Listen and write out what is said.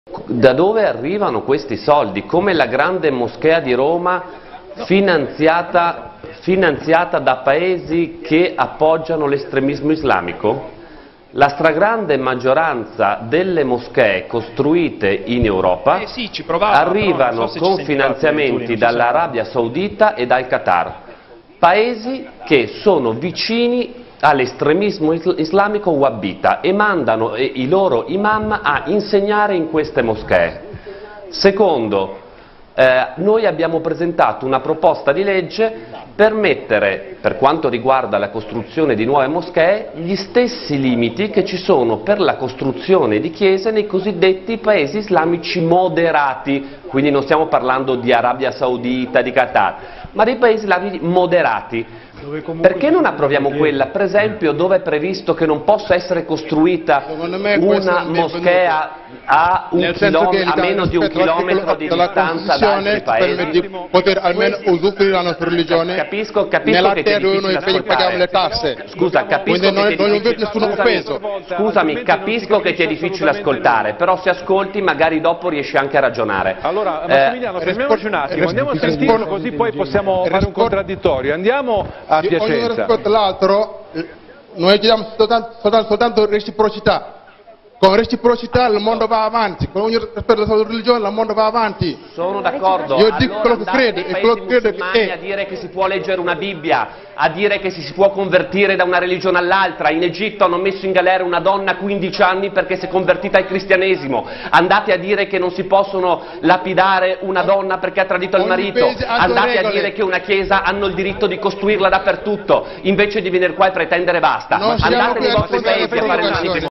Da dove arrivano questi soldi? Come la grande moschea di Roma finanziata da paesi che appoggiano l'estremismo islamico? La stragrande maggioranza delle moschee costruite in Europa arrivano con finanziamenti dall'Arabia Saudita e dal Qatar, paesi che sono vicini all'estremismo islamico wahhabita e mandano i loro imam a insegnare in queste moschee. Secondo, noi abbiamo presentato una proposta di legge per mettere, per quanto riguarda la costruzione di nuove moschee, gli stessi limiti che ci sono per la costruzione di chiese nei cosiddetti paesi islamici moderati, quindi non stiamo parlando di Arabia Saudita, di Qatar, ma dei paesi islamici moderati. Perché non approviamo quella, per esempio, dove è previsto che non possa essere costruita una moschea a meno di un chilometro di distanza da altri paesi? Di poter almeno usufruire la nostra religione. Capisco che ti è difficile ascoltare. Le tasse. Scusa, capisco che ti è difficile. Scusami, capisco che ti è difficile ascoltare, però se ascolti magari dopo riesci anche a ragionare. Allora, Massimiliano, fermiamoci un attimo, andiamo a sentirlo così poi possiamo fare un contraddittorio. Andiamo a Piacenza. Ognuno rispetto all'altro, noi chiediamo soltanto reciprocità. Con reciprocità il mondo va avanti, con ogni rispetto alla sua religione il mondo va avanti. Sono d'accordo. Io dico quello che credo, e quello che credo a dire che si può leggere una Bibbia, a dire che si può convertire da una religione all'altra. In Egitto hanno messo in galera una donna a 15 anni perché si è convertita al cristianesimo. Andate a dire che non si possono lapidare una donna perché ha tradito il marito. Andate a dire che una chiesa hanno il diritto di costruirla dappertutto, invece di venire qua e pretendere basta. Andate nei vostri paesi a fare